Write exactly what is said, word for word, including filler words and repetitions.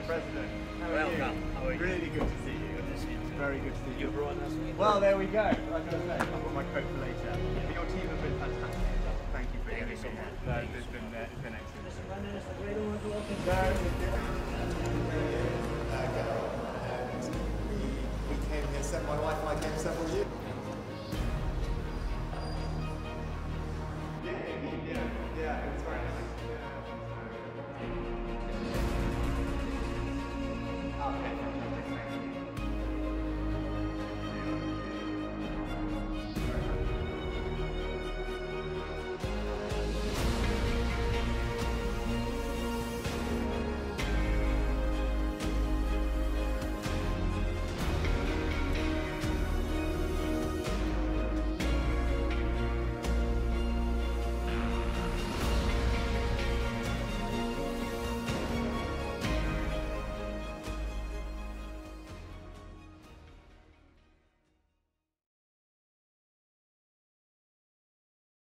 President. How are Welcome. you? How are you? Really good to see you. Good to see you. Very good to see you. You brought us with Well, there we go. Like I was saying, I've got my coat for later. But your team have been fantastic. Thank you for Thank getting you so me much. here. No, it's been, uh, it's been excellent. We came here, my wife and I came several years.